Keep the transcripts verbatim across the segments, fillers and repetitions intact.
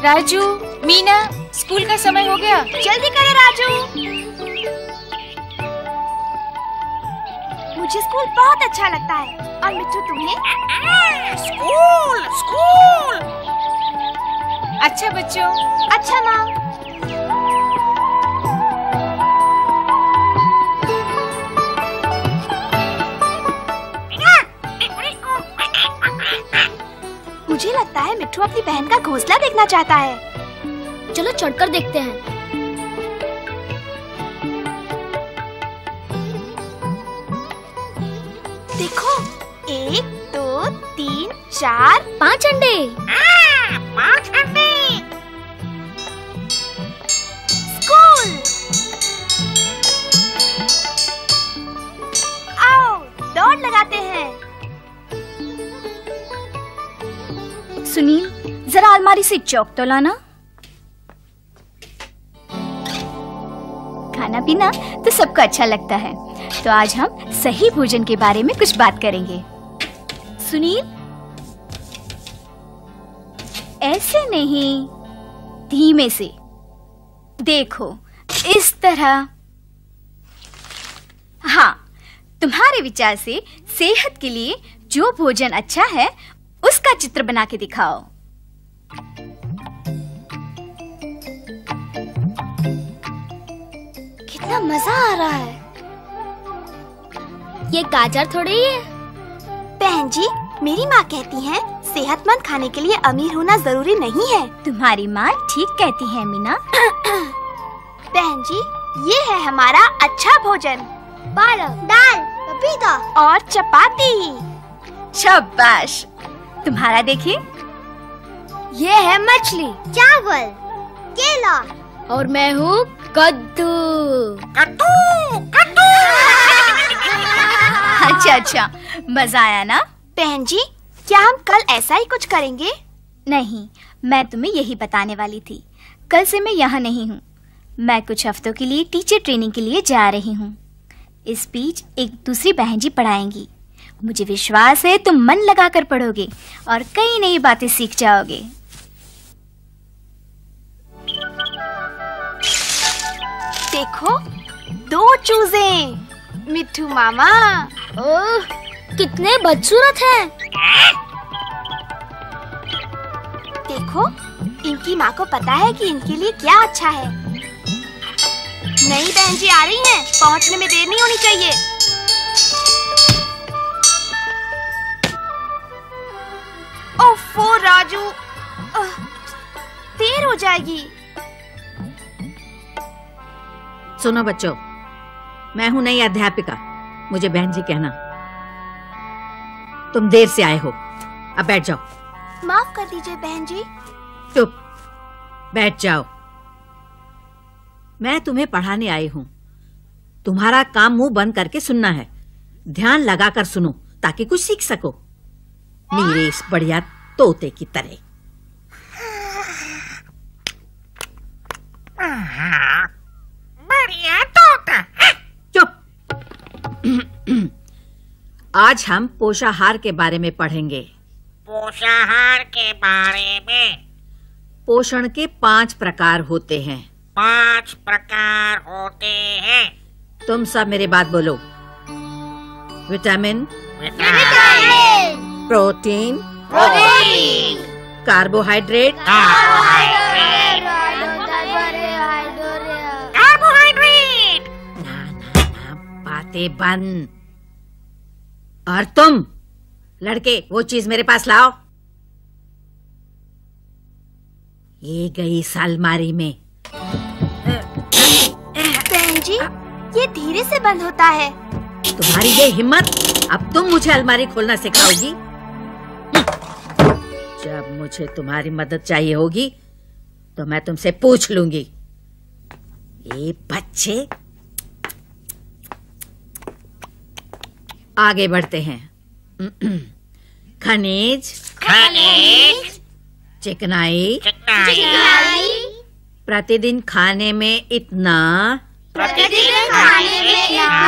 Raju, Meena, school का समय हो गया, जल्दी करें राजू। मुझे स्कूल बहुत अच्छा लगता है। और मिट्टू तुम्हें? School school. अच्छा बच्चों। अच्छा माँ। मुझे लगता है मिट्टू अपनी बहन का घोंसला देखना चाहता है। चलो चढ़कर देखते हैं। देखो, एक, दो, तीन, चार, पांच अंडे। आ, पांच अंडे। स्कूल। आओ, दौड़ लगाते हैं। सुनील, जरा अलमारी से चौक तो लाना। खाना पीना तो सबको अच्छा लगता है, तो आज हम सही भोजन के बारे में कुछ बात करेंगे। सुनील, ऐसे नहीं, धीमे से। देखो, इस तरह। हाँ, तुम्हारे विचार से सेहत के लिए जो भोजन अच्छा है उसका चित्र बना के दिखाओ। कितना मजा आ रहा है। ये गाजर थोड़ी है। बहन जी, मेरी माँ कहती है सेहतमंद खाने के लिए अमीर होना जरूरी नहीं है। तुम्हारी माँ ठीक कहती है मीना। बहन जी, ये है हमारा अच्छा भोजन। पालक, दाल, पपीता और चपाती। शाबाश। तुम्हारा देखिए। ये है मछली, चावल, केला और मैं हूँ कद्दू। कद्दू कद्दू। अच्छा अच्छा, मजा आया ना? बहन जी, क्या हम कल ऐसा ही कुछ करेंगे? नहीं, मैं तुम्हें यही बताने वाली थी। कल से मैं यहाँ नहीं हूँ। मैं कुछ हफ्तों के लिए टीचर ट्रेनिंग के लिए जा रही हूँ। इस बीच एक दूसरी बहन जी पढ़ाएंगी। मुझे विश्वास है तुम मन लगाकर पढ़ोगे और कई नई बातें सीख जाओगे। देखो, दो चूजे। मिट्टू मामा। ओह, कितने बदसूरत हैं। देखो, इनकी माँ को पता है कि इनके लिए क्या अच्छा है। नई बहन जी आ रही हैं, पहुँचने में देर नहीं होनी चाहिए। ओफो राजू, देर हो जाएगी। सुनो बच्चों, मैं हूं नई अध्यापिका, मुझे बहन जी कहना। तुम देर से आए हो, अब बैठ जाओ। माफ कर दीजिए बहन जी। चुप, बैठ जाओ। मैं तुम्हें पढ़ाने आई हूं। तुम्हारा काम मुंह बंद करके सुनना है। ध्यान लगाकर सुनो ताकि कुछ सीख सको, मेरे इस बढ़िया तोते की तरह। बढ़िया तोता। चुप। आज हम पोषाहार के बारे में पढ़ेंगे। पोषाहार के बारे में? पोषण के पांच प्रकार होते हैं। पांच प्रकार होते हैं। तुम सब मेरी बात बोलो। Vitamin, vitamin, protein, protein, carbohydrate, carbohydrate, carbohydrate. ना ना ना, बातें बंद। और तुम लड़के, वो चीज मेरे पास लाओ। ये गई इस अलमारी में। बहन जी, ये धीरे से बंद होता है। तुम्हारी ये हिम्मत, अब तुम मुझे अलमारी खोलना सिखाओगी? जब मुझे तुम्हारी मदद चाहिए होगी तो मैं तुमसे पूछ लूंगी। ये बच्चे, आगे बढ़ते हैं। खनिज, खनिज, चिकनाई, चिकनाई, प्रतिदिन खाने में इतना, प्रतिदिन खाने में इतना।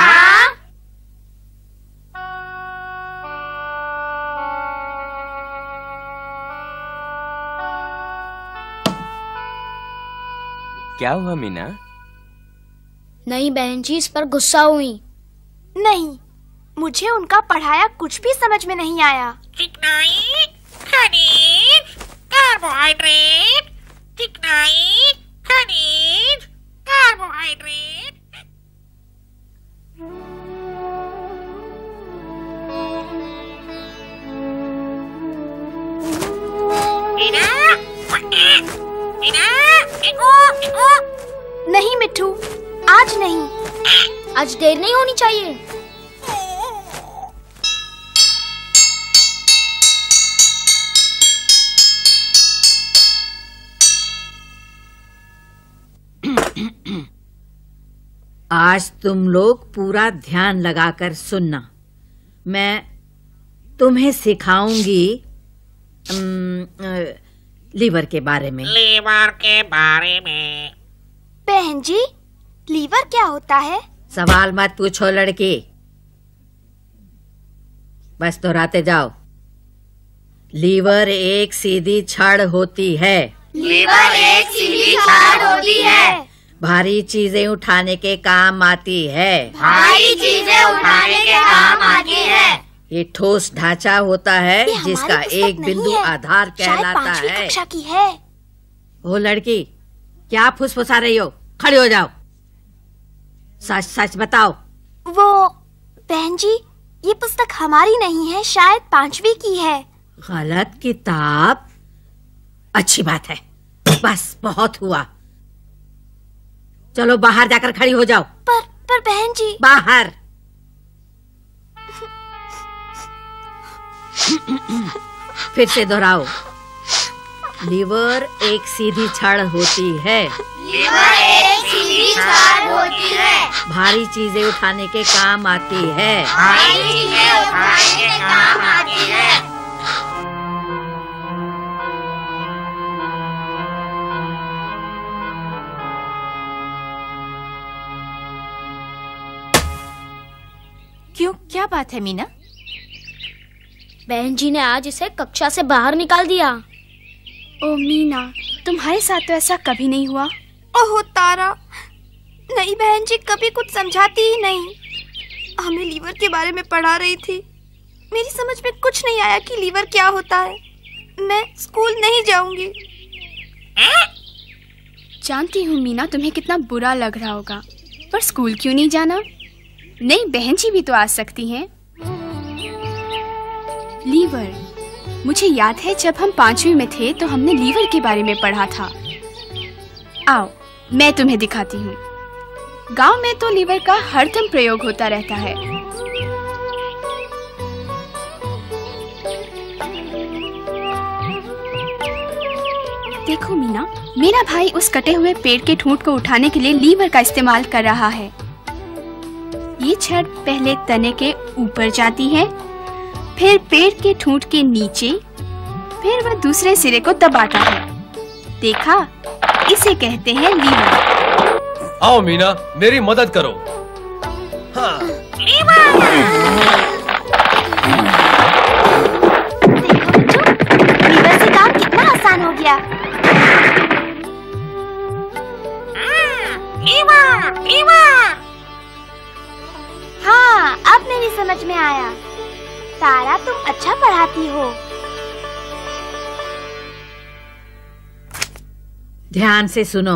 क्या हुआ मीना? नहीं बहन जी, इस पर गुस्सा हुई। नहीं, मुझे उनका पढ़ाया कुछ भी समझ में नहीं आया। चिकनाई, खनिज, कार्बोहाइड्रेट, चिकनाई, खनिज, कार्बोहाइड्रेट। मीना, मीना, देखो, देखो। नहीं मिट्ठू, आज नहीं। आज देर नहीं होनी चाहिए। आज तुम लोग पूरा ध्यान लगाकर सुनना। मैं तुम्हें सिखाऊंगी लीवर के बारे में। लीवर के बारे में? बहन जी, लीवर क्या होता है? सवाल मत पूछो लड़की, बस दोहराते जाओ। लीवर एक सीधी छड़ होती है। लीवर एक सीधी छड़ होती है। भारी चीजें उठाने के काम आती है। भारी चीजें उठाने के काम आती है। ये ठोस ढांचा होता है ये हमारी जिसका पुस्तक एक नहीं बिंदु है। आधार शायद कहलाता पांचवी है। कक्षा की है। ओ लड़की, क्या फुसफुसा रही हो? खड़ी हो जाओ, सच सच बताओ। वो बहन जी, ये पुस्तक हमारी नहीं है, शायद पांचवी की है। गलत किताब? अच्छी बात है, बस बहुत हुआ। चलो बाहर जाकर खड़ी हो जाओ। पर पर बहन जी। बाहर। फिर से दोहराओ। लीवर एक सीधी छड़ होती है। लीवर एक सीधी छड़ होती है। भारी चीजें उठाने के काम आती है। भारी चीजें उठाने के काम आती है। क्यों, क्या बात है मीना? बहन जी ने आज इसे कक्षा से बाहर निकाल दिया। ओ मीना, तुम्हारे साथ तो ऐसा कभी नहीं हुआ। ओह तारा, नहीं बहन जी, कभी कुछ समझाती ही नहीं। हमें लीवर के बारे में पढ़ा रही थी, मेरी समझ में कुछ नहीं आया कि लीवर क्या होता है। मैं स्कूल नहीं जाऊंगी। जानती हूँ मीना, तुम्हें कितना बुरा लग रहा होगा, पर स्कूल क्यों नहीं जाना? नहीं, बहन जी भी तो आ सकती हैं। लीवर, मुझे याद है जब हम पांचवी में थे तो हमने लीवर के बारे में पढ़ा था। आओ, मैं तुम्हें दिखाती हूँ। गांव में तो लीवर का हरदम प्रयोग होता रहता है। देखो मीना, मेरा भाई उस कटे हुए पेड़ के ठूंठ को उठाने के लिए लीवर का इस्तेमाल कर रहा है। ये छड़ पहले तने के ऊपर जाती है, फिर पेड़ के ठूंठ के नीचे, फिर वह दूसरे सिरे को दबाता है। देखा, इसे कहते हैं लीवर। आओ मीना, मेरी मदद करो। हाँ। देखो बच्चों, लीवर से काम कितना आसान हो गया। Liver, liver. हाँ, अब मेरी समझ में आया। तारा, तुम अच्छा पढ़ाती हो। ध्यान से सुनो।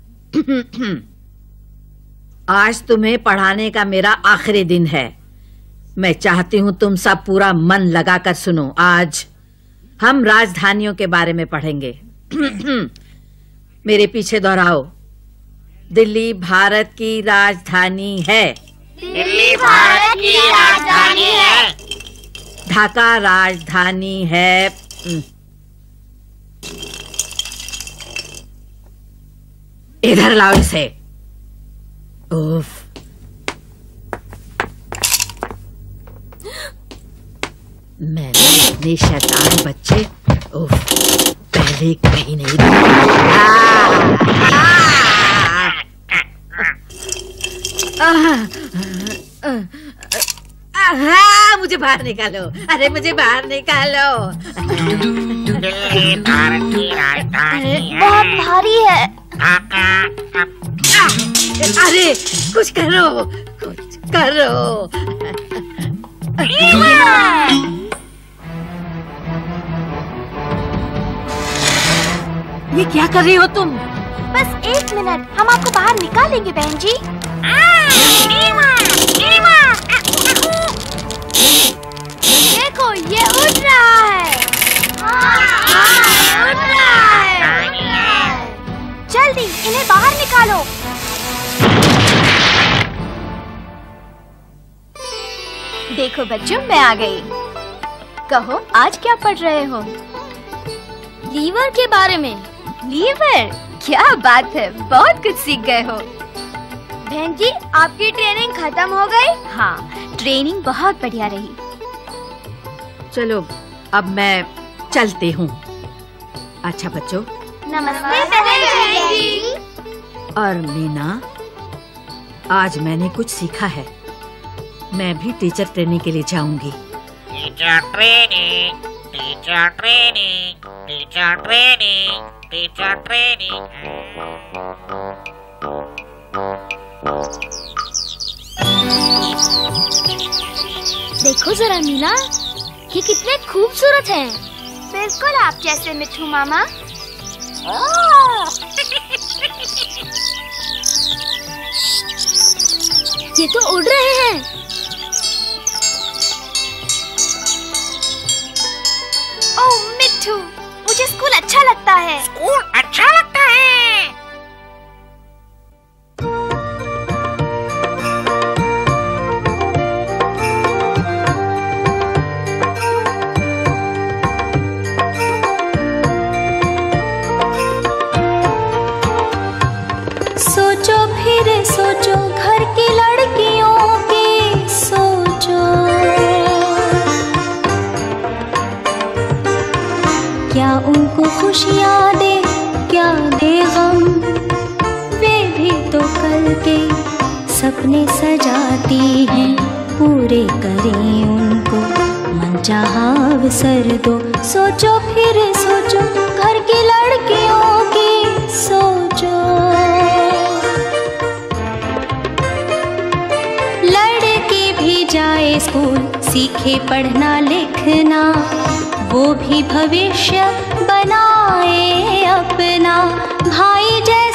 आज तुम्हें पढ़ाने का मेरा आखिरी दिन है। मैं चाहती हूँ तुम सब पूरा मन लगाकर सुनो। आज हम राजधानियों के बारे में पढ़ेंगे। मेरे पीछे दोहराओ। दिल्ली भारत की राजधानी है। दिल्ली भारत की राजधानी है। ढाका राजधानी है। इधर लाओ इसे। उफ। मैंने इतने शैतान बच्चे उफ, पहले कहीं नहीं देखा। हाँ, मुझे बाहर निकालो। अरे मुझे बाहर निकालो। दिल्ली भारत की राजधानी है। बहुत भारी है। ढाका अरे कुछ करो, कुछ करो। ये क्या कर रही हो तुम? बस एक मिनट, हम आपको बाहर निकालेंगे बहन जी। देखो ये उड़ रहा है। हाँ, उड़ रहा है। जल्दी इन्हें बाहर निकालो। देखो बच्चों, मैं आ गई। कहो आज क्या पढ़ रहे हो? लीवर के बारे में। लीवर? क्या बात है, बहुत कुछ सीख गए हो। बहन जी, आपकी ट्रेनिंग खत्म हो गई? हाँ, ट्रेनिंग बहुत बढ़िया रही। चलो अब मैं चलती हूँ। अच्छा बच्चों। नमस्ते बहन जी। और मीना, आज मैंने कुछ सीखा है। मैं भी टीचर ट्रेनिंग के लिए जाऊंगी। Teacher training, teacher training, teacher training, teacher training. देखो जरा मीना, ये कितने खूबसूरत हैं। बिल्कुल आप जैसे मिठू मामा। ये तो उड़ रहे हैं। ओह मिठू, मुझे स्कूल अच्छा लगता है। स्कूल अच्छा लगता है। सोचो फिर सोचो, घर की लड़कियों की सोचो। क्या उनको खुशियाँ दे, क्या दे गम। वे भी तो कल के सपने सजाती हैं, पूरे करें उनको मनचाहा अवसर दो। सोचो फिर सोचो, घर की लड़कियों की सोचो। लड़की भी जाए स्कूल, सीखे पढ़ना लिखना, वो भी भविष्य बनाए अपना। भाई जैसे